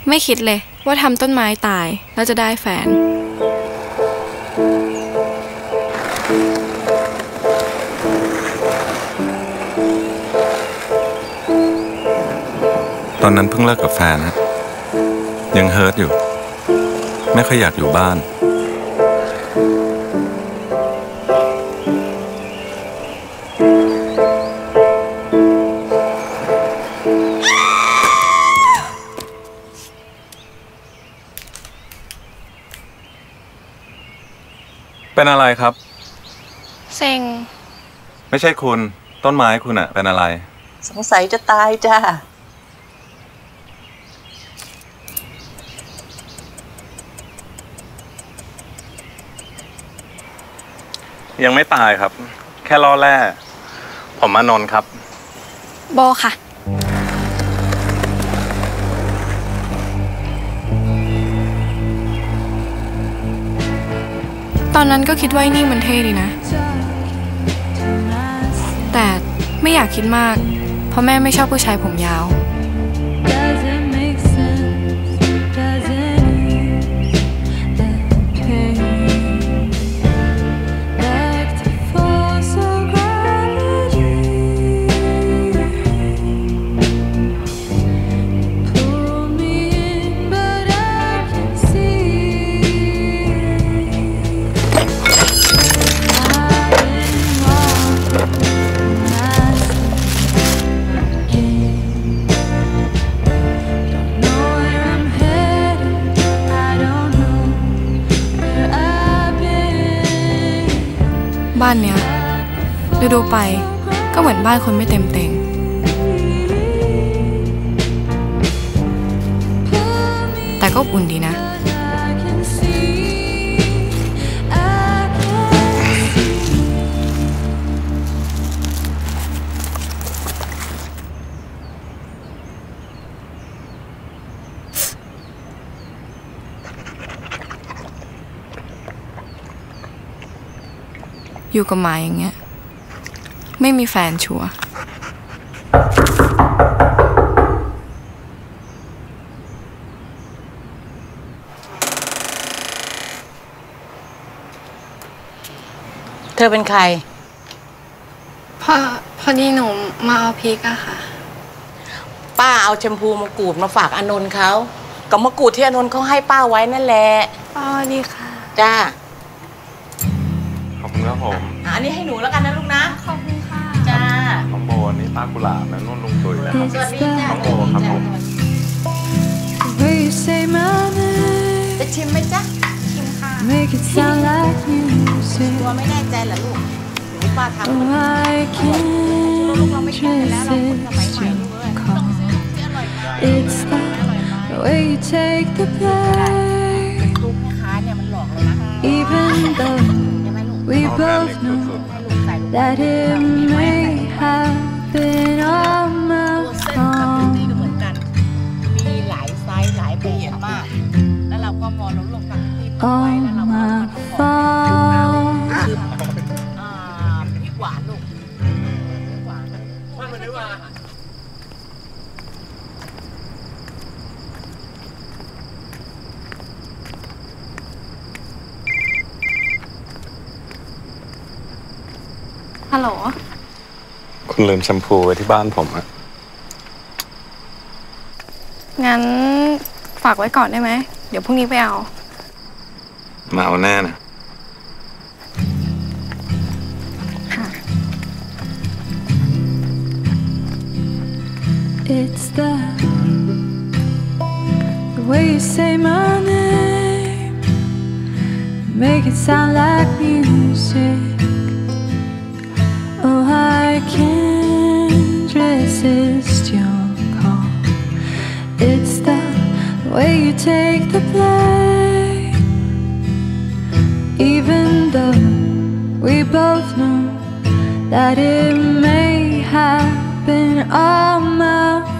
ไม่คิดเลยว่าทำต้นไม้ตายแล้วจะได้แฟนตอนนั้นเพิ่งเลิกกับแฟนฮะยังเฮิร์ตอยู่ไม่ค่อยอยากอยู่บ้านเป็นอะไรครับเซ็งไม่ใช่คุณต้นไม้คุณอะเป็นอะไรสงสัยจะตายจ้ายังไม่ตายครับแค่ล่อแร่ผมอานนท์ครับโบค่ะตอนนั้นก็คิดว่านี่มันเท่ดีนะแต่ไม่อยากคิดมากเพราะแม่ไม่ชอบผู้ชายผมยาวบ้านเนี้ยดูไปก็เหมือนบ้านคนไม่เต็มเต็งแต่ก็อุ่นดีนะอยู่กับหมาอย่างเงี้ยไม่มีแฟนชัวร์เธอเป็นใครพอดีหนูมาเอาพริกอะค่ะป้าเอาแชมพูมะกรูดมาฝากอานนท์เขากับมะกรูดที่อานนท์เขาให้ป้าไว้นั่นแหละอ๋อดีค่ะจ้าขอบคุณครับผมอันนี้ให้หนูแล้วกันนะลูกนะขอบคุณค่ะจ้าน้องโบนี่ป้ากุหลาบนะนุ่นลุงตุ๋ยแล้วสวัสดีจ้าน้องโบครับผมจะชิมไหมจ๊ะชิมค่ะตัวไม่แน่ใจเหรอลูกหรือป้าทำลูกเราไม่กินแล้วเราคนสมัยใหม่ลูกเลยต้องซื้อที่อร่อยมาอร่อยมากทุกแม่ค้าเนี่ยมันหลอกเรานะ We both know that it may have been all my fault. มีหลายไซส์หลายแบบมากแล้วเราก็พอเราลงกับที่ไว้แล้วเราก็คือพริกหวานลูกพริกหวานมันนึกว่าฮัลโหลคุณลืมแชมพูไว้ที่บ้านผมอะงั้นฝากไว้ก่อนได้ไหมเดี๋ยวพรุ่งนี้ไปเอามาเอาแน่นะค่ะ It's the way you say my name make it sound like music.Oh, I can't resist your call. It's the way you take the blame. Even though we both know that it may have been all my